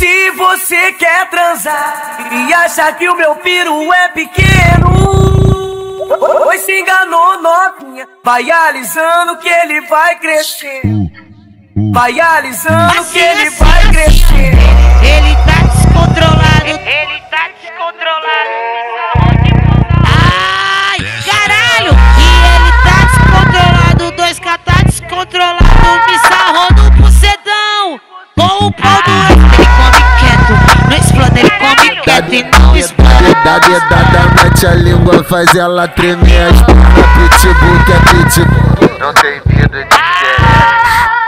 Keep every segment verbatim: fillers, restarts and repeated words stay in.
Se você quer transar e acha que o meu piru é pequeno, pois se enganou, novinha. Vai alisando que ele vai crescer. Vai alisando que ele vai crescer. Ele tá descontrolado, ele tá descontrolado. Ai, caralho! E ele tá descontrolado, dois K tá descontrolado, me sarrou no bucetão. Com o pau do ex, ele come quieto, não explode, ele come quieto e não explode. Da dedada, mete a língua, faz ela tremer. As pernas pitbull que é pitbull, não tem medo de querer.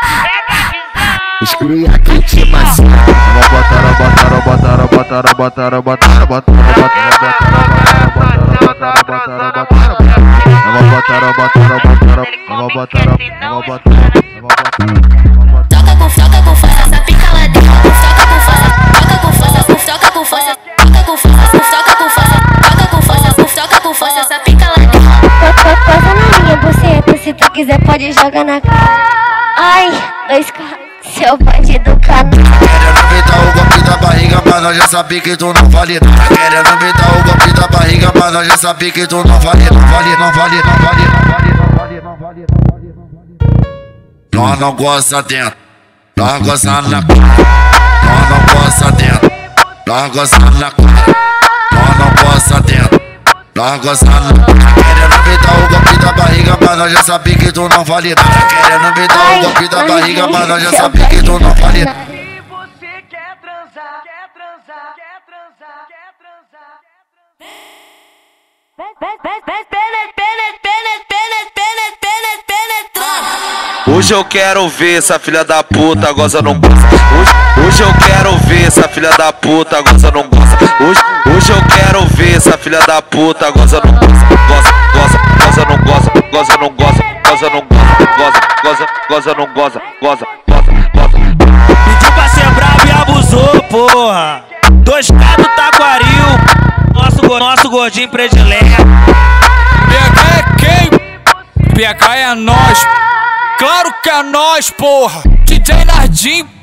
Os cria que te macia. Botaram, botaram, botaram, botaram, botaram, botaram, botaram, Toca com toca com força, essa pica lá dentro. Toca com força, toca com força, toca com força, toca com força, toca com força, toca com força, toca com força, essa pica lá dentro. Posa na minha buceta, se tu quiser pode jogar na cara. Ai, dois K, seu bandido canal. Querendo me dar o golpe da barriga, mas nós já sabe que tu não vale nada. Querendo me dar o golpe da barriga, mas nós já sabe que tu não vale, não vale, não vale, não vale, não vale, não vale, não vale, não vale. Nós não gosta dentro, nós gosta na cara. Nós não gosta dentro, nós gosta na cara. Nós não gosta dentro, nós gosta na cara. Querendo me dar o golpe da barriga, mas nós já sabe que tu não vale nada. Querendo me dar o golpe da barriga, mas nós já sabe que tu não vale nada. Se você quer transar, quer transar, quer transar, quer transar, Hoje eu quero ver essa filha da puta goza não goza. Hoje, hoje eu quero ver essa filha da puta goza não goza. Hoje, hoje eu quero ver essa filha da puta goza não goza. Goza, goza, goza não goza, goza não goza, goza não goza, goza, goza, goza não goza, goza, goza, goza. Pediu pra ser brabo e abusou, porra. Dois K do Taquaril, nosso, nosso gordinho predileto. P H é quem? P H é nós. Claro que é nós, porra! D J Nardim,